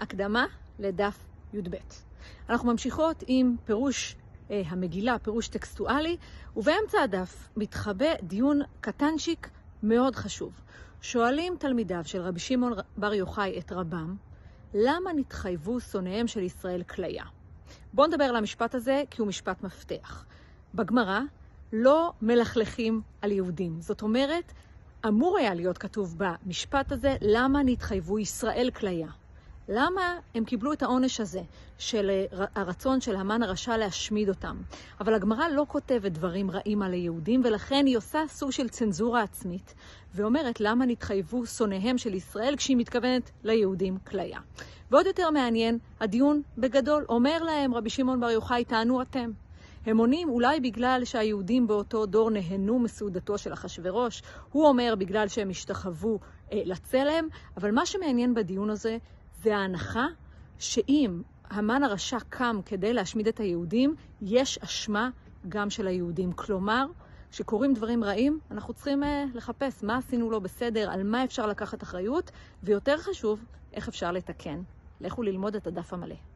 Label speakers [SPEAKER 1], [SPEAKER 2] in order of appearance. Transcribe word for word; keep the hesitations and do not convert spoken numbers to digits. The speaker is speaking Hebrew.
[SPEAKER 1] הקדמה לדף י"ב. אנחנו ממשיכות עם פירוש אה, המגילה, פירוש טקסטואלי, ובאמצע הדף מתחבא דיון קטנצ'יק מאוד חשוב. שואלים תלמידיו של רבי שמעון בר יוחאי את רבם, למה נתחייבו שונאיהם של ישראל כליה? בואו נדבר על המשפט הזה כי הוא משפט מפתח. בגמרא לא מלכלכים על יהודים. זאת אומרת, אמור היה להיות כתוב במשפט הזה, למה נתחייבו ישראל כליה? למה הם קיבלו את העונש הזה של הרצון של המן הרשע להשמיד אותם? אבל הגמרא לא כותבת דברים רעים על היהודים, ולכן היא עושה סוג של צנזורה עצמית, ואומרת למה נתחייבו שונאיהם של ישראל כשהיא מתכוונת ליהודים כליה. ועוד יותר מעניין, הדיון בגדול אומר להם רבי שמעון בר יוחאי, טענו אתם. הם עונים אולי בגלל שהיהודים באותו דור נהנו מסעודתו של אחשוורוש, הוא אומר בגלל שהם השתחוו אה, לצלם, אבל מה שמעניין בדיון הזה זה ההנחה שאם המן הרשע קם כדי להשמיד את היהודים, יש אשמה גם של היהודים. כלומר, כשקוראים דברים רעים, אנחנו צריכים אה, לחפש מה עשינו לא בסדר, על מה אפשר לקחת אחריות, ויותר חשוב, איך אפשר לתקן. לכו ללמוד את הדף המלא.